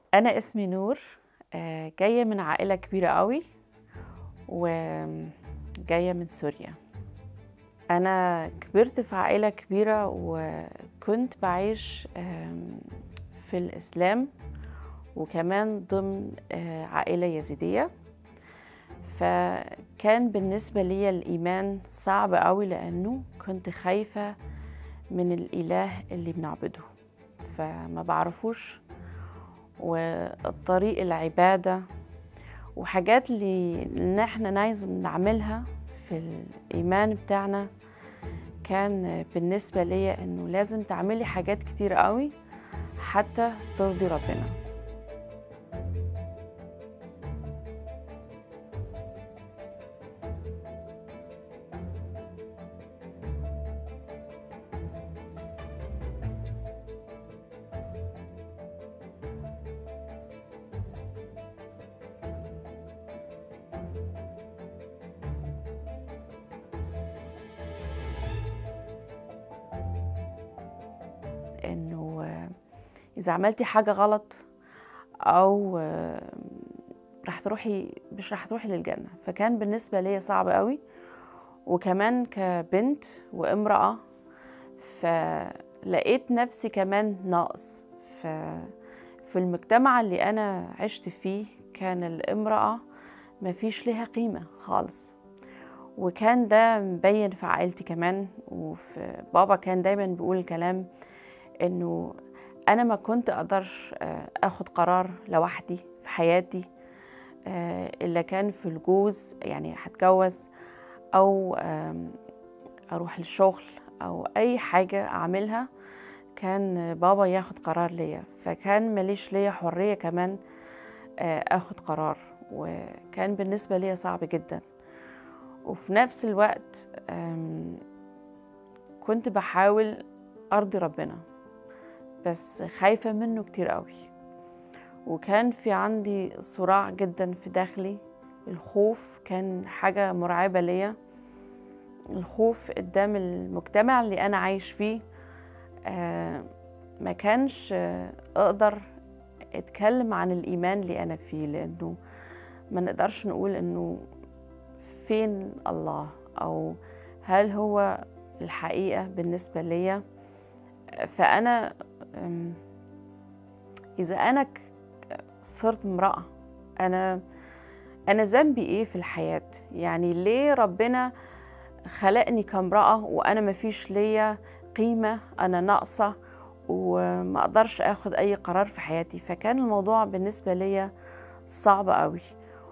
أنا اسمي نور. جاية من عائلة كبيرة قوي وجاية من سوريا. أنا كبرت في عائلة كبيرة وكنت بعيش في الإسلام، وكمان ضمن عائلة يزيدية. فكان بالنسبة لي الإيمان صعب قوي لأنه كنت خايفة من الإله اللي بنعبده، فما بعرفوش، والطريق العبادة وحاجات اللي احنا لازم نعملها في الإيمان بتاعنا. كان بالنسبة لي إنه لازم تعملي حاجات كتير قوي حتى ترضي ربنا. إنه إذا عملتي حاجة غلط أو مش رح تروحي للجنة. فكان بالنسبة لي صعب قوي، وكمان كبنت وامرأة فلقيت نفسي كمان ناقص. في المجتمع اللي أنا عشت فيه كان الامرأة مفيش لها قيمة خالص، وكان ده مبين في عائلتي كمان. وفي بابا كان دايما بيقول كلام إنه أنا ما كنت أقدرش أخد قرار لوحدي في حياتي، إلا كان في الجوز، يعني هتجوز أو أروح للشغل أو أي حاجة أعملها كان بابا ياخد قرار ليا. فكان ماليش ليا حرية كمان أخد قرار، وكان بالنسبة ليا صعب جدا. وفي نفس الوقت كنت بحاول أرضي ربنا، بس خايفة منه كتير قوي. وكان في عندي صراع جدا في داخلي. الخوف كان حاجة مرعبة ليا، الخوف قدام المجتمع اللي أنا عايش فيه. ما كانش أقدر أتكلم عن الإيمان اللي أنا فيه، لأنه ما نقدرش نقول إنه فين الله، أو هل هو الحقيقة بالنسبة ليا. فأنا إذا أنا صرت امرأة، أنا ذنبي إيه في الحياة؟ يعني ليه ربنا خلقني كامرأة وأنا مفيش ليا قيمة؟ أنا ناقصة وما أقدرش أخد أي قرار في حياتي. فكان الموضوع بالنسبة ليا صعب قوي.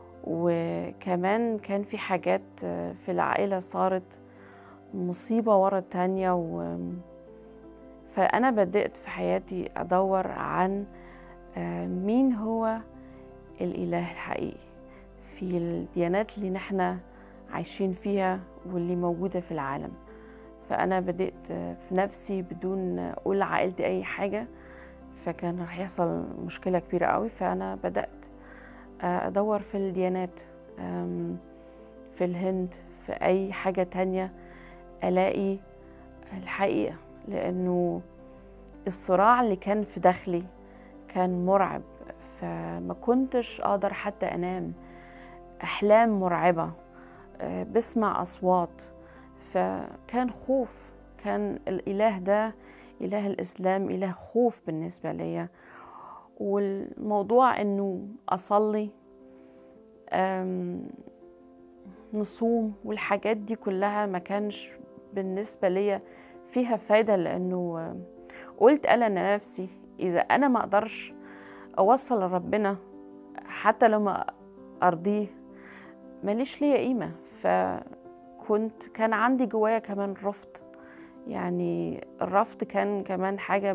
وكمان كان في حاجات في العائلة صارت مصيبة ورا التانية. فأنا بدأت في حياتي أدور عن مين هو الإله الحقيقي في الديانات اللي نحن عايشين فيها واللي موجودة في العالم. فأنا بدأت في نفسي بدون أقول لعائلتي أي حاجة، فكان رح يحصل مشكلة كبيرة قوي. فأنا بدأت أدور في الديانات، في الهند، في أي حاجة تانية ألاقي الحقيقة، لأنه الصراع اللي كان في داخلي كان مرعب. فما كنتش أقدر حتى أنام، أحلام مرعبة، بسمع أصوات. فكان خوف. كان الإله ده، إله الإسلام، إله خوف بالنسبة لي. والموضوع إنه أصلي، نصوم والحاجات دي كلها ما كانش بالنسبة لي فيها فايدة، لأنه قلت أنا لنفسي إذا أنا ما أقدرش أوصل لربنا حتى لو ما أرضيه ماليش ليا قيمة. كان عندي جوايا كمان رفض، يعني الرفض كان كمان حاجة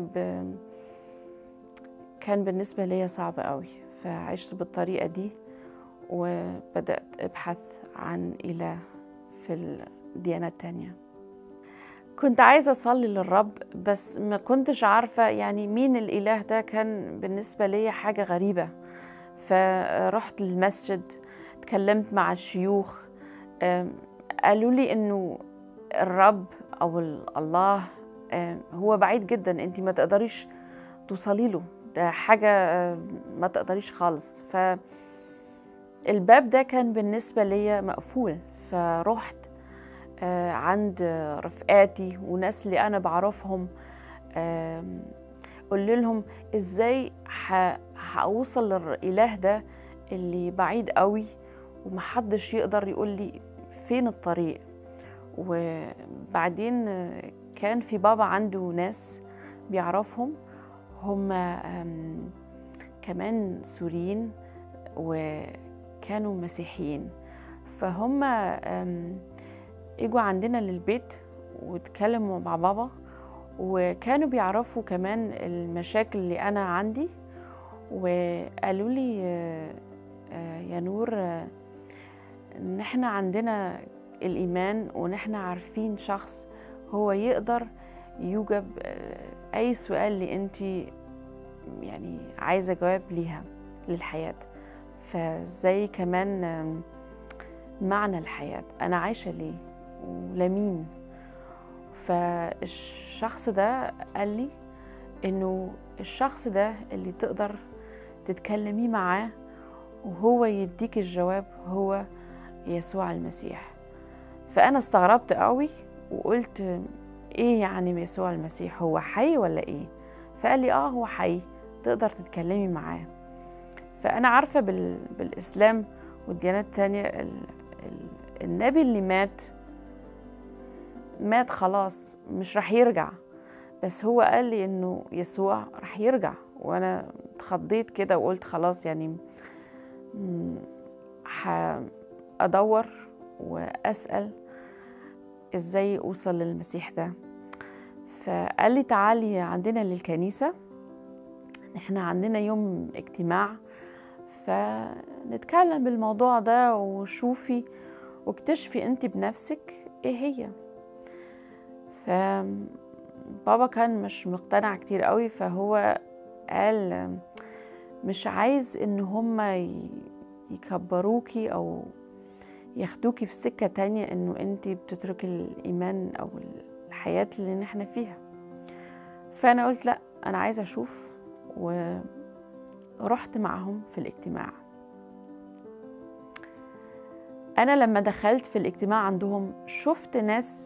كان بالنسبة ليا صعب قوي. فعشت بالطريقة دي وبدأت أبحث عن إله في الديانات التانية. كنت عايزة أصلي للرب، بس ما كنتش عارفة يعني مين الإله ده. كان بالنسبة لي حاجة غريبة. فرحت للمسجد، تكلمت مع الشيوخ، قالوا لي إنه الرب أو الله هو بعيد جدا، أنت ما تقدريش توصلي له. ده حاجة ما تقدريش خالص. فالباب ده كان بالنسبة ليا مقفول، فرحت عند رفقاتي وناس اللي أنا بعرفهم، قلت لهم إزاي هأوصل للإله ده اللي بعيد قوي ومحدش يقدر يقول لي فين الطريق. وبعدين كان في بابا عنده ناس بيعرفهم، هم كمان سوريين وكانوا مسيحيين، فهم اجوا عندنا للبيت واتكلموا مع بابا، وكانوا بيعرفوا كمان المشاكل اللي أنا عندي، وقالوا لي يا نور إن إحنا عندنا الإيمان، وإن إحنا عارفين شخص هو يقدر يوجب أي سؤال اللي أنت يعني عايزة جواب ليها للحياة. فزي كمان معنى الحياة، أنا عايشة ليه ولمين. فالشخص ده قال لي إنه الشخص ده اللي تقدر تتكلمي معاه وهو يديك الجواب هو يسوع المسيح. فأنا استغربت قوي وقلت إيه يعني يسوع المسيح، هو حي ولا إيه؟ فقال لي هو حي، تقدر تتكلمي معاه. فأنا عارفة بالإسلام والديانات التانية النبي اللي مات خلاص، مش رح يرجع، بس هو قال لي إنه يسوع رح يرجع. وأنا اتخضيت كده وقلت خلاص، يعني هأدور وأسأل إزاي أوصل للمسيح ده. فقال لي تعالي عندنا للكنيسة، إحنا عندنا يوم اجتماع، فنتكلم بالموضوع ده وشوفي واكتشفي أنت بنفسك إيه هي. فبابا كان مش مقتنع كتير قوي، فهو قال مش عايز إن هم يكبروكي أو ياخدوكي في سكة تانية إنه أنت بتتركي الإيمان أو الحياة اللي نحن فيها. فأنا قلت لأ، أنا عايزة أشوف، ورحت معهم في الاجتماع. أنا لما دخلت في الاجتماع عندهم شفت ناس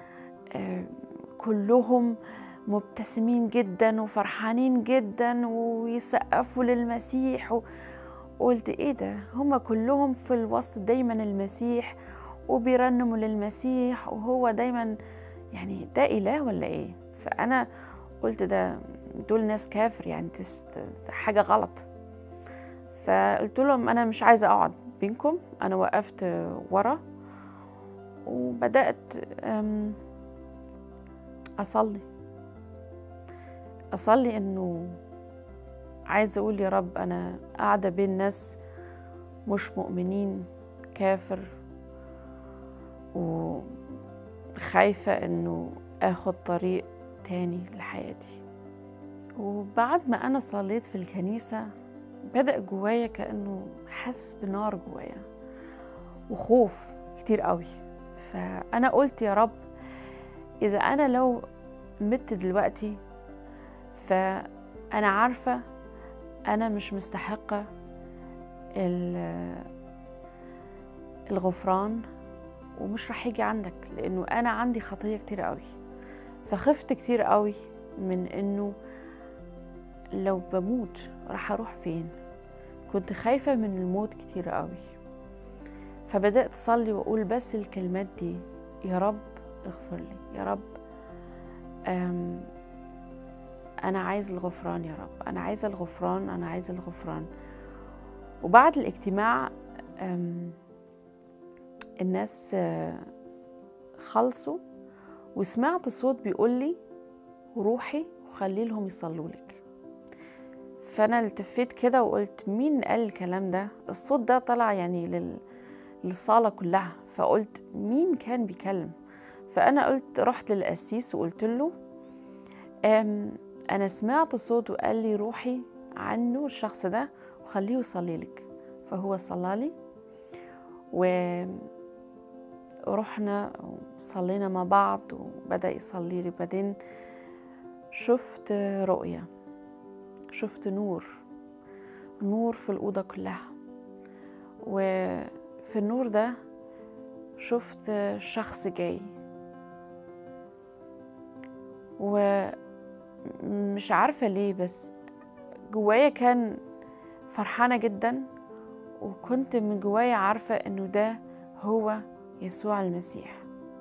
كلهم مبتسمين جدا وفرحانين جدا ويسقفوا للمسيح، وقلت إيه ده، هما كلهم في الوسط دايما المسيح وبيرنموا للمسيح، وهو دايما يعني ده إله ولا إيه؟ فأنا قلت دول ناس كافر، يعني حاجة غلط. فقلت لهم أنا مش عايزة أقعد بينكم. أنا وقفت ورا وبدأت أصلي إنه عايزة أقول يا رب، أنا قاعدة بين ناس مش مؤمنين، كافر، وخايفة إنه آخد طريق تاني لحياتي. وبعد ما أنا صليت في الكنيسة بدأ جوايا كأنه حاسس بنار جوايا وخوف كتير قوي. فأنا قلت يا رب، إذا أنا لو مت دلوقتي فأنا عارفة أنا مش مستحقة الغفران، ومش رح يجي عندك، لأنه أنا عندي خطية كتير قوي. فخفت كتير قوي من إنه لو بموت رح أروح فين. كنت خايفة من الموت كتير قوي. فبدأت أصلي وأقول بس الكلمات دي، يا رب اغفر لي، يا رب أنا عايز الغفران، يا رب أنا عايزة الغفران، أنا عايزة الغفران. وبعد الاجتماع الناس خلصوا، وسمعت صوت بيقول لي روحي وخلي لهم يصلوا لك. فأنا التفيت كده وقلت مين قال الكلام ده؟ الصوت ده طلع يعني للصالة كلها. فقلت مين كان بيكلم؟ فأنا رحت للقسيس وقلت له أنا سمعت صوت وقال لي روحي عنه الشخص ده وخليه يصلي لك. فهو صلى لي ورحنا وصلينا مع بعض وبدأ يصلي لي. بعدين شفت رؤية، شفت نور في الأوضة كلها، وفي النور ده شفت شخص جاي، ومش عارفة ليه بس جوايا كان فرحانة جدا، وكنت من جوايا عارفة إنه ده هو يسوع المسيح.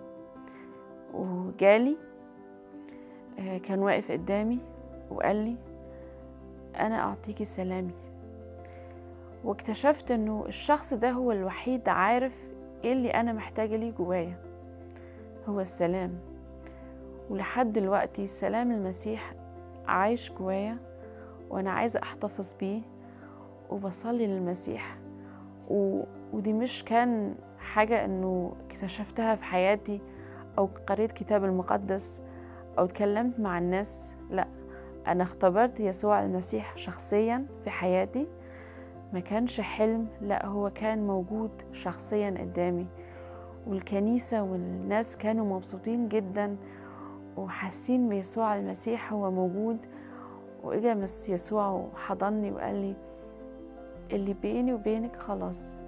وجالي كان واقف قدامي وقال لي أنا أعطيكي سلامي. واكتشفت إنه الشخص ده هو الوحيد عارف إيه اللي أنا محتاجة ليه جوايا، هو السلام. ولحد دلوقتي سلام المسيح عايش جوايا، وأنا عايزة أحتفظ بيه وبصلي للمسيح. ودي مش كان حاجة إنه اكتشفتها في حياتي أو قريت كتاب المقدس أو اتكلمت مع الناس، لأ، أنا اختبرت يسوع المسيح شخصيا في حياتي. ما كانش حلم، لأ، هو كان موجود شخصيا قدامي، والكنيسة والناس كانوا مبسوطين جدا وحاسين بيسوع المسيح هو موجود. وإجا يسوع وحضني وقال لي اللي بيني وبينك خلاص،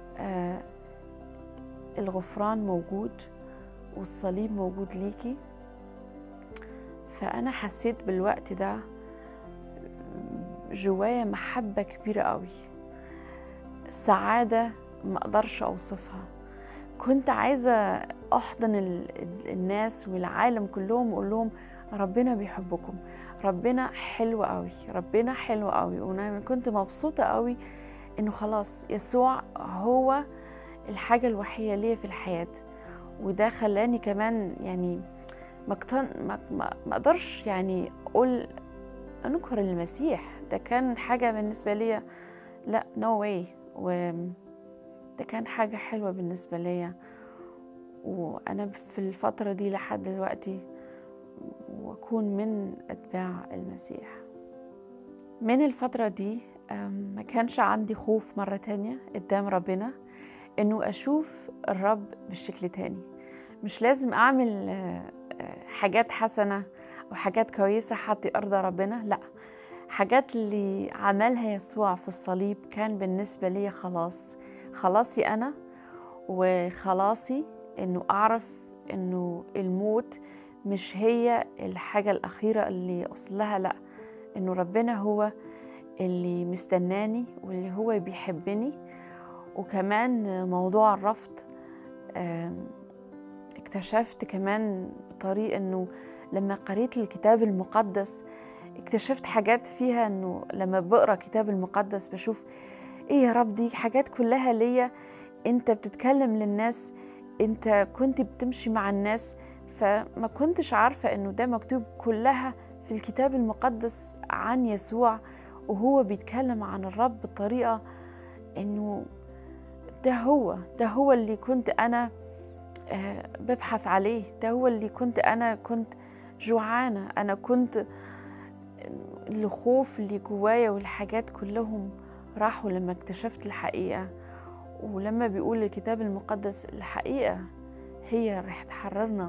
الغفران موجود والصليب موجود ليكي. فأنا حسيت بالوقت ده جوايا محبة كبيرة قوي، سعادة ما أقدرش أوصفها. كنت عايزة أحضن الناس والعالم كلهم وأقول لهم ربنا بيحبكم، ربنا حلو قوي، ربنا حلو قوي. وأنا كنت مبسوطة قوي إنه خلاص يسوع هو الحاجة الوحيدة ليا في الحياة. وده خلاني كمان يعني ما أقدرش يعني أقول أنكر المسيح. ده كان حاجة بالنسبة لي لا no way، وده كان حاجة حلوة بالنسبة لي. وأنا في الفترة دي لحد دلوقتي وأكون من أتباع المسيح. من الفترة دي ما كانش عندي خوف مرة تانية قدام ربنا إنه أشوف الرب بالشكل تاني. مش لازم أعمل حاجات حسنة أو حاجات كويسة حتى أرضى ربنا، لأ، حاجات اللي عملها يسوع في الصليب كان بالنسبة لي خلاصي أنا وخلاصي. إنه أعرف إنه الموت مش هي الحاجة الأخيرة اللي أصلها، لأ، إنه ربنا هو اللي مستناني واللي هو بيحبني. وكمان موضوع الرفض اكتشفت كمان بطريقة إنه لما قريت الكتاب المقدس اكتشفت حاجات فيها إنه لما بقرأ كتاب المقدس بشوف إيه يا رب، دي حاجات كلها ليا. أنت بتتكلم للناس، أنت كنت بتمشي مع الناس، فما كنتش عارفة إنه ده مكتوب كلها في الكتاب المقدس عن يسوع، وهو بيتكلم عن الرب بطريقة إنه ده هو اللي كنت أنا ببحث عليه، ده هو اللي كنت جوعانة. أنا كنت الخوف اللي جوايا والحاجات كلهم راحوا لما اكتشفت الحقيقة. ولما بيقول الكتاب المقدس الحقيقة هي رح تحررنا،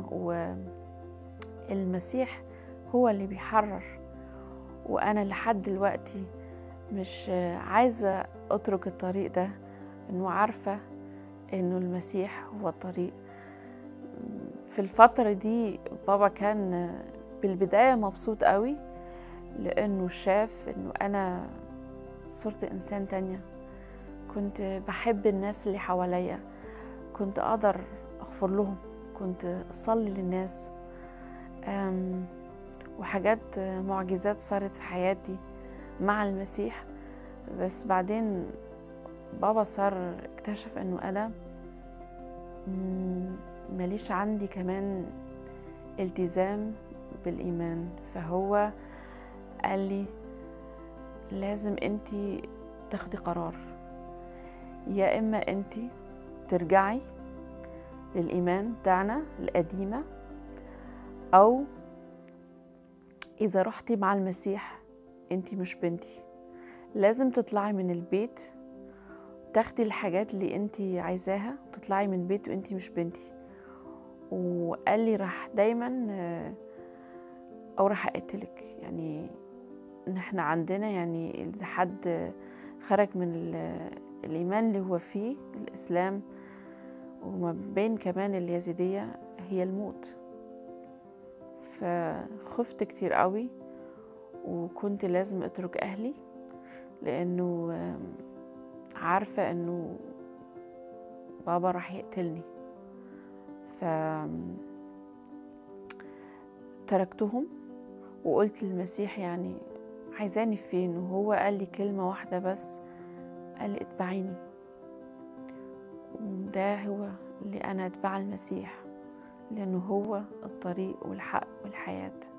والمسيح هو اللي بيحرر. وأنا لحد دلوقتي مش عايزة أترك الطريق ده، إنه عارفة إنه المسيح هو الطريق. في الفترة دي بابا كان بالبداية مبسوط قوي، لأنه شاف إنه أنا صرت إنسان تانية. كنت بحب الناس اللي حواليا، كنت أقدر أغفر لهم، كنت أصلي للناس، وحاجات معجزات صارت في حياتي مع المسيح. بس بعدين بابا صار اكتشف إنه أنا ماليش عندي كمان التزام بالإيمان. فهو قال لي لازم أنتي تاخدي قرار، يا إما أنتي ترجعي للإيمان بتاعنا القديمة، أو إذا رحتي مع المسيح أنتي مش بنتي. لازم تطلعي من البيت، تاخدي الحاجات اللي أنتي عايزاها وتطلعي من البيت وأنتي مش بنتي. وقال لي راح دايما أو راح أقتلك، يعني إن إحنا عندنا يعني إذا حد خرج من الإيمان اللي هو فيه الإسلام، وما بين كمان اليزيدية هي الموت. فخفت كتير قوي، وكنت لازم أترك أهلي، لأنه عارفة إنه بابا راح يقتلني. فتركتهم وقلت للمسيح يعني عايزاني فين؟ وهو قال لي كلمة واحدة بس، قال لي اتبعيني. وده هو اللي أنا أتبع المسيح، لأنه هو الطريق والحق والحياة.